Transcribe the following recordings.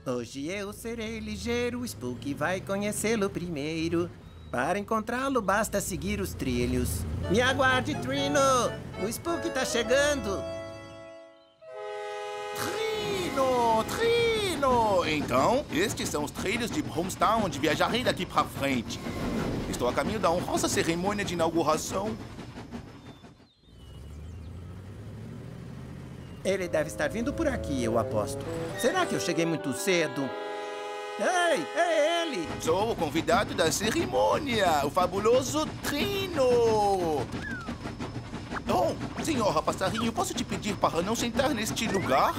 Hoje eu serei ligeiro, o Spook vai conhecê-lo primeiro. Para encontrá-lo, basta seguir os trilhos. Me aguarde, Trino! O Spook tá chegando! Trino! Trino! Então, estes são os trilhos de Bronstown, onde viajarei daqui pra frente. Estou a caminho da honrosa cerimônia de inauguração. Ele deve estar vindo por aqui, eu aposto. Será que eu cheguei muito cedo? Ei, é ele! Sou o convidado da cerimônia, o fabuloso Trino! Oh, senhora passarinho, posso te pedir para não sentar neste lugar?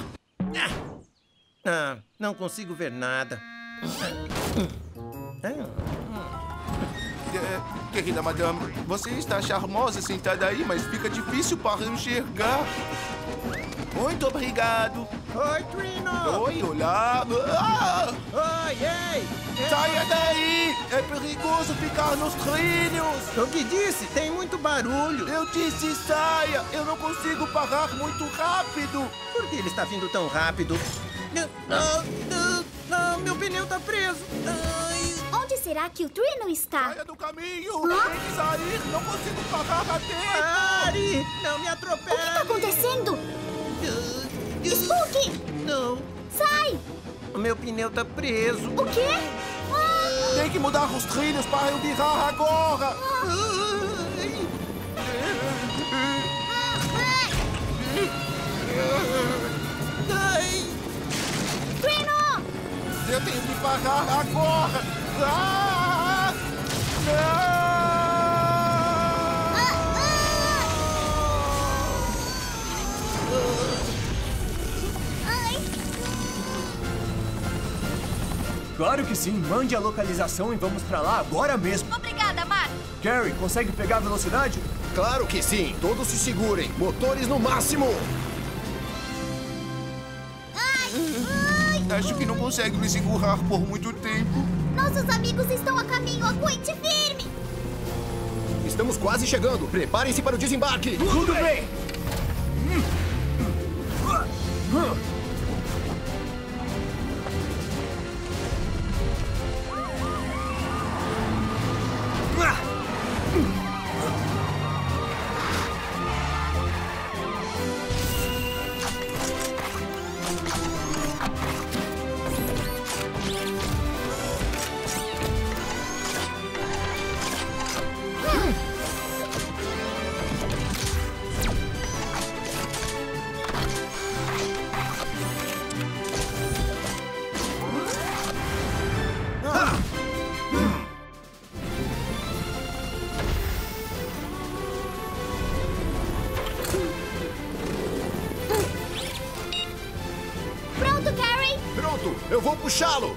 Não consigo ver nada. Querida madame, você está charmosa sentada aí, mas fica difícil para enxergar. Muito obrigado. Oi, Trino! Oi, olá. Oi, ei! Saia daí! É perigoso ficar nos trilhos! O que disse? Tem muito barulho. Eu disse saia! Eu não consigo parar muito rápido! Por que ele está vindo tão rápido? Meu pneu tá preso. Onde será que o Trino está? Saia do caminho! Tem que sair! Não consigo parar a tempo! Pare! Não me atropele! O que está acontecendo? Spook! Não! Sai! O meu pneu tá preso. O quê? Tem que mudar os trilhos para eu virar agora! Trino! Eu tenho que parar agora! Não! Claro que sim. Mande a localização e vamos pra lá agora mesmo. Obrigada, Mark. Carrie, consegue pegar a velocidade? Claro que sim. Todos se segurem. Motores no máximo. Acho que não consegue me segurar por muito tempo. Nossos amigos estão a caminho. Aguente firme. Estamos quase chegando. Preparem-se para o desembarque. Tudo bem. Pronto, Carrie? Pronto. Eu vou puxá-lo.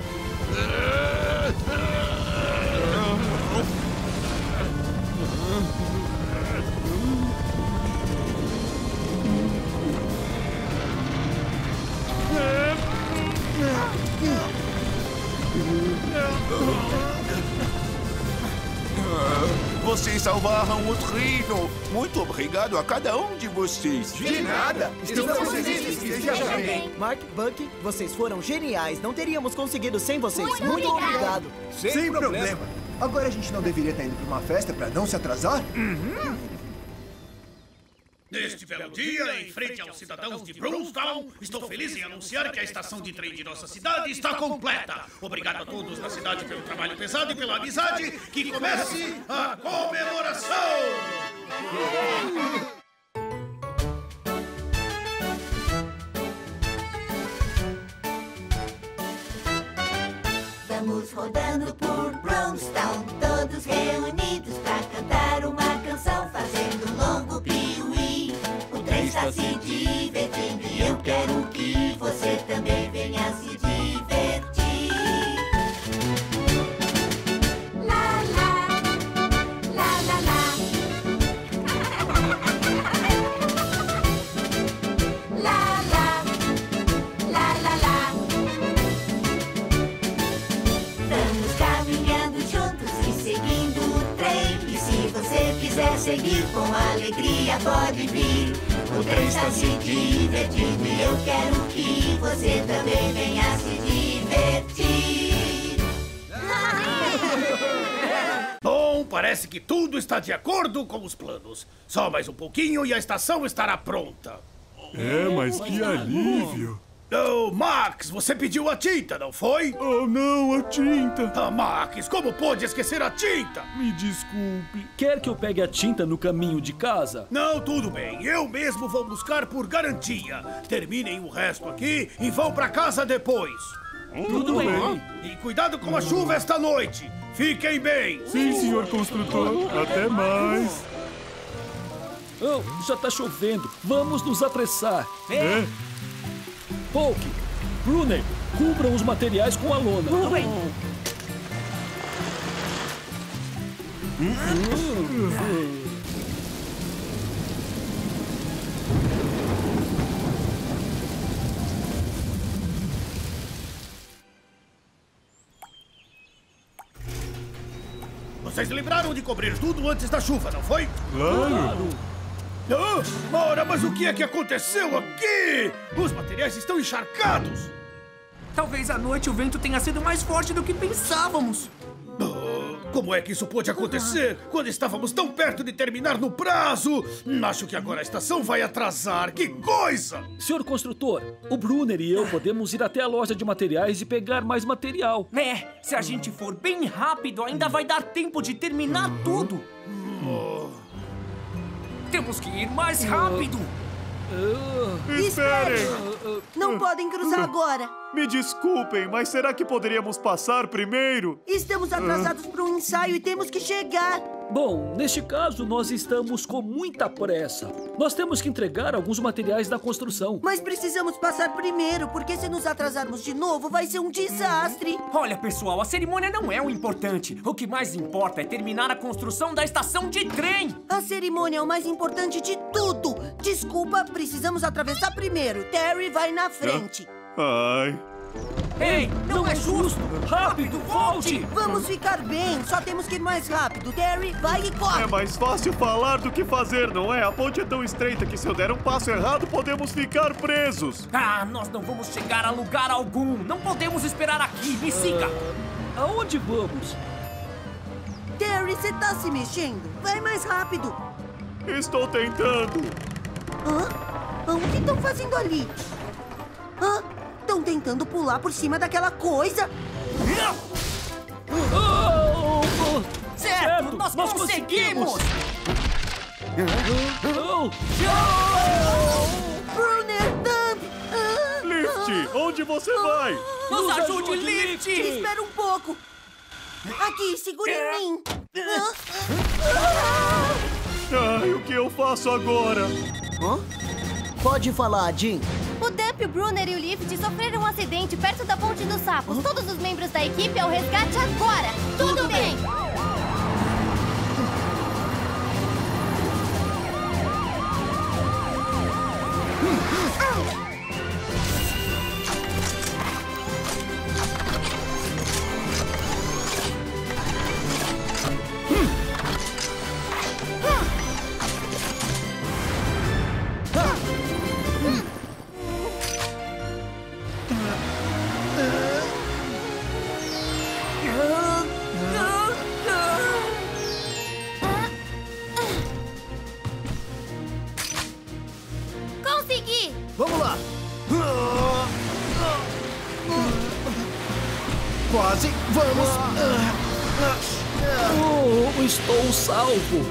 Vocês salvaram o Trino. Muito obrigado a cada um de vocês. De nada. Estamos felizes que esteja bem. Mark, Buck, vocês foram geniais. Não teríamos conseguido sem vocês. Muito obrigado. Sem problema. Agora a gente não deveria estar indo para uma festa para não se atrasar? Neste belo dia, em frente aos cidadãos de Bronstown, estou feliz em anunciar que a estação de trem de nossa cidade está completa. Obrigado a todos na cidade pelo trabalho pesado e pela amizade. Que comece a comemoração! Vamos rodando por Bronstown, todos reunidos pra cantar uma canção, fazendo um longo piuí. O trem está se divertindo e eu quero que você também venha se divertir. Lá, lá, lá, lá, lá. Lá, lá, lá, lá, lá. Vamos caminhando juntos e seguindo o trem. E se você quiser seguir com alegria, pode vir. O trem está se divertindo e eu quero que você também venha se divertir. parece que tudo está de acordo com os planos. Só mais um pouquinho e a estação estará pronta. Mas que alívio. Oh, Max, você pediu a tinta, não foi? Oh, não, a tinta. Ah, Max, como pôde esquecer a tinta? Me desculpe. Quer que eu pegue a tinta no caminho de casa? Não, tudo bem. Eu mesmo vou buscar por garantia. Terminem o resto aqui e vão pra casa depois. Tudo bem. E cuidado com a chuva esta noite. Fiquem bem. Sim, senhor construtor. Até mais. Oh, já tá chovendo. Vamos nos apressar. Polk, Brunner, cubram os materiais com a lona. Tudo bem. Vocês lembraram de cobrir tudo antes da chuva, não foi? Claro. Ora, mas o que é que aconteceu aqui? Os materiais estão encharcados. Talvez à noite o vento tenha sido mais forte do que pensávamos. Como é que isso pôde acontecer quando estávamos tão perto de terminar no prazo? Acho que agora a estação vai atrasar. Que coisa! Senhor construtor, o Brunner e eu podemos ir até a loja de materiais e pegar mais material. Se a gente for bem rápido, ainda vai dar tempo de terminar tudo. Temos que ir mais rápido. Esperem! Não podem cruzar agora. Me desculpem, mas será que poderíamos passar primeiro? Estamos atrasados para um ensaio e temos que chegar. Bom, neste caso, nós estamos com muita pressa. Nós temos que entregar alguns materiais da construção. Mas precisamos passar primeiro, porque se nos atrasarmos de novo, vai ser um desastre. Olha, pessoal, a cerimônia não é o importante. O que mais importa é terminar a construção da estação de trem. A cerimônia é o mais importante de tudo. Desculpa, precisamos atravessar primeiro. Terry vai na frente. Ai. Ei, não é justo! Rápido, volte! Vamos ficar bem, só temos que ir mais rápido. Terry, vai e corre! É mais fácil falar do que fazer, não é? A ponte é tão estreita que se eu der um passo errado, podemos ficar presos. Nós não vamos chegar a lugar algum. Não podemos esperar aqui. Me siga! Aonde vamos? Terry, você tá se mexendo? Vai mais rápido! Estou tentando. O que estão fazendo ali? Estão tentando pular por cima daquela coisa? Certo, nós conseguimos! Brunner, Dump! Lift, onde você vai? Nos ajude, Lift! Espera um pouco. Aqui, segure em mim. Ai, o que eu faço agora? Pode falar, Jim. O Dump, o Brunner e o Lift sofreram um acidente perto da Ponte dos Sapos. Todos os membros da equipe ao resgate agora. Tudo bem. Consegui! Vamos lá! Quase! Vamos! Estou salvo!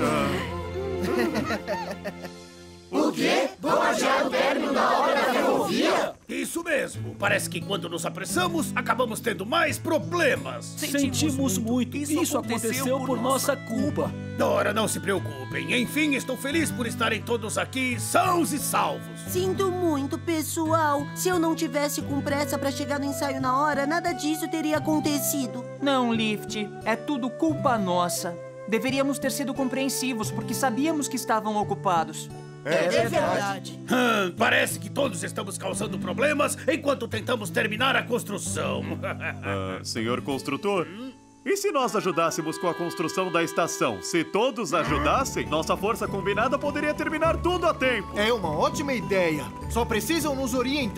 O quê? Vão adiar o término da obra da ferrovia? Isso mesmo. Parece que quando nos apressamos, acabamos tendo mais problemas. Sentimos muito. Isso aconteceu por nossa culpa. Ora, não se preocupem. Enfim, estou feliz por estarem todos aqui sãos e salvos. Sinto muito, pessoal. Se eu não tivesse com pressa para chegar no ensaio na hora, nada disso teria acontecido. Não, Lift. É tudo culpa nossa. Deveríamos ter sido compreensivos, porque sabíamos que estavam ocupados. É verdade. Parece que todos estamos causando problemas enquanto tentamos terminar a construção. Senhor construtor, e se nós ajudássemos com a construção da estação? Se todos ajudassem, nossa força combinada poderia terminar tudo a tempo. É uma ótima ideia. Só precisam nos orientar.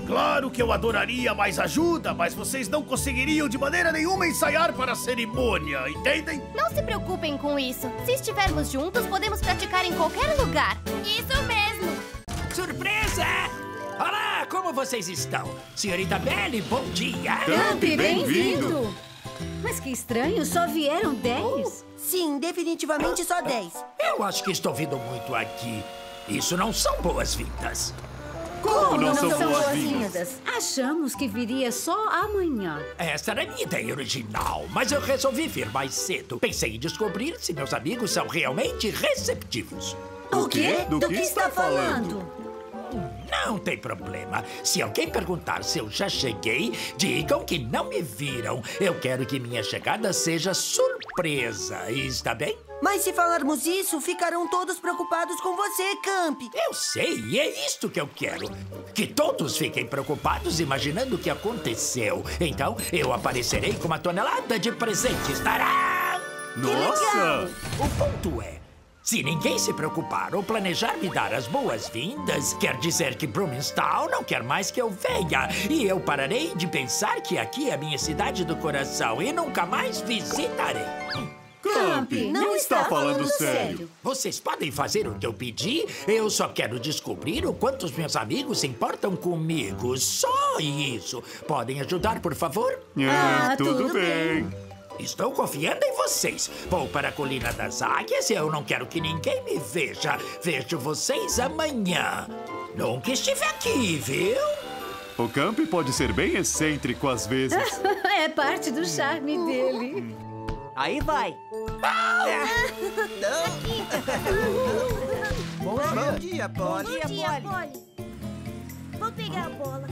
Claro que eu adoraria mais ajuda, mas vocês não conseguiriam de maneira nenhuma ensaiar para a cerimônia, entendem? Não se preocupem com isso. Se estivermos juntos, podemos praticar em qualquer lugar. Isso mesmo! Surpresa! Olá, como vocês estão? Senhorita Belly, bom dia! Campi, bem-vindo! Mas que estranho, só vieram 10? Sim, definitivamente só 10. Eu acho que estou vindo muito aqui. Isso não são boas-vindas. Como não são boas-vindas? Achamos que viria só amanhã. Essa era a minha ideia original, mas eu resolvi vir mais cedo. Pensei em descobrir se meus amigos são realmente receptivos. O quê? Do que está falando? Não tem problema. Se alguém perguntar se eu já cheguei, digam que não me viram. Eu quero que minha chegada seja surpresa. Está bem? Mas se falarmos isso, ficarão todos preocupados com você, Campi. Eu sei, e é isto que eu quero. Que todos fiquem preocupados imaginando o que aconteceu. Então, eu aparecerei com uma tonelada de presentes. Tará! Nossa! O ponto é, se ninguém se preocupar ou planejar me dar as boas-vindas, quer dizer que Bloomingtown não quer mais que eu venha. E eu pararei de pensar que aqui é a minha cidade do coração e nunca mais visitarei. Campi, não está falando sério. Vocês podem fazer o que eu pedi? Eu só quero descobrir o quanto os meus amigos se importam comigo. Só isso. Podem ajudar, por favor? Tudo bem. Estou confiando em vocês. Vou para a Colina das Águias e eu não quero que ninguém me veja. Vejo vocês amanhã. Nunca estive aqui, viu? O Campi pode ser bem excêntrico às vezes. É parte do charme dele. Aí vai. Bom dia, Polly. Bom dia, Polly. Vou pegar a bola.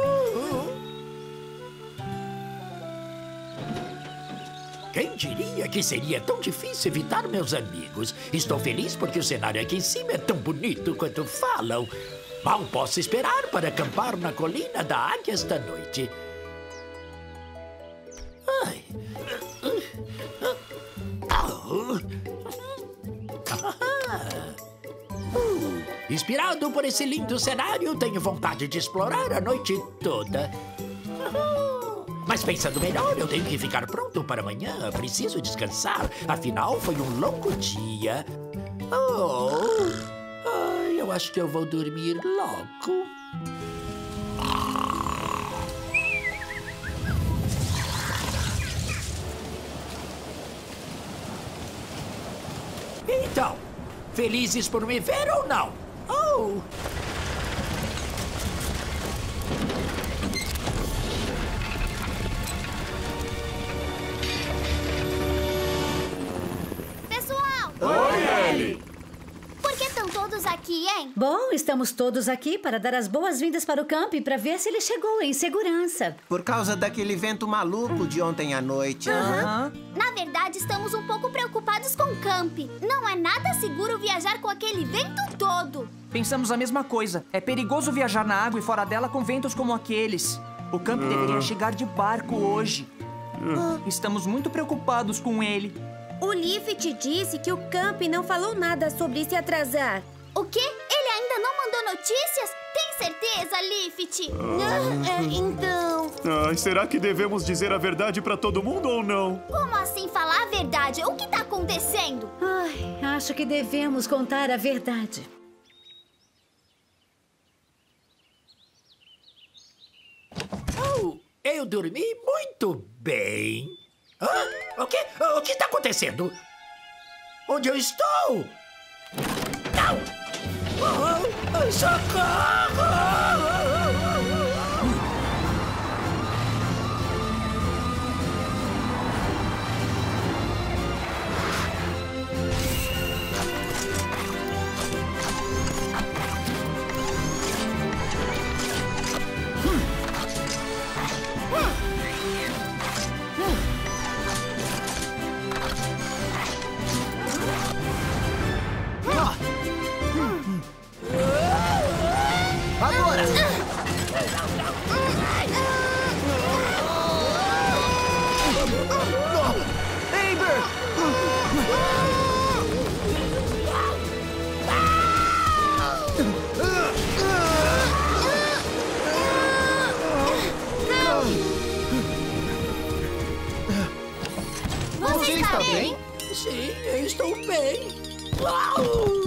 Quem diria que seria tão difícil evitar meus amigos? Estou feliz porque o cenário aqui em cima é tão bonito quanto falam. Mal posso esperar para acampar na Colina da Águia esta noite. Ai. Inspirado por esse lindo cenário, tenho vontade de explorar a noite toda. Mas pensando melhor, eu tenho que ficar pronto para amanhã. Preciso descansar, afinal foi um longo dia. Eu acho que eu vou dormir logo. Então, felizes por me ver ou não? Pessoal! Oi, Ellie! Por que estão todos aqui, hein? Bom, estamos todos aqui para dar as boas-vindas para o Campi para ver se ele chegou em segurança. Por causa daquele vento maluco de ontem à noite. Na verdade, estamos um pouco preocupados com o Campi. Não é nada seguro viajar com aquele vento todo. Pensamos a mesma coisa. É perigoso viajar na água e fora dela com ventos como aqueles. O Campi deveria chegar de barco hoje. Estamos muito preocupados com ele. O Lift disse que o Campi não falou nada sobre se atrasar. O quê? Ele ainda não mandou notícias? Tem certeza, Lift? Então... será que devemos dizer a verdade pra todo mundo ou não? Como assim falar a verdade? O que tá acontecendo? Acho que devemos contar a verdade. Eu dormi muito bem. O quê? O que está acontecendo? Onde eu estou? Não! Socorro! Agora! está bem? Sim, eu estou bem. Uau!